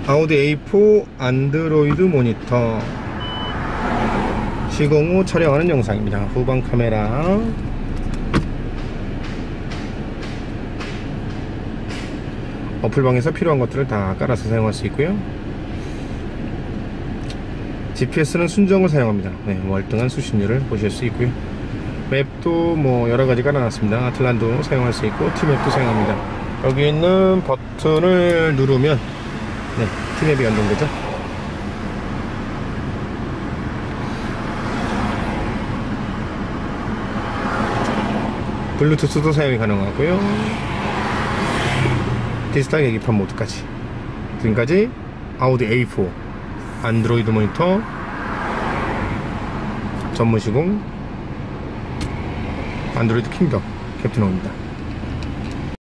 아우디 A4 안드로이드 모니터 시공 후 촬영하는 영상입니다. 후방 카메라, 어플방에서 필요한 것들을 다 깔아서 사용할 수 있고요. GPS는 순정을 사용합니다. 네, 월등한 수신율을 보실 수 있고요. 맵도 뭐 여러가지 깔아놨습니다. 아틀란도 사용할 수 있고 T맵도 사용합니다. 여기 있는 버튼을 누르면 네, T맵이 연동되죠. 블루투스도 사용이 가능하고요. 디지털 계기판 모드까지. 지금까지 아우디 A4 안드로이드 모니터 전문 시공 안드로이드 킹덤 캡틴 호입니다.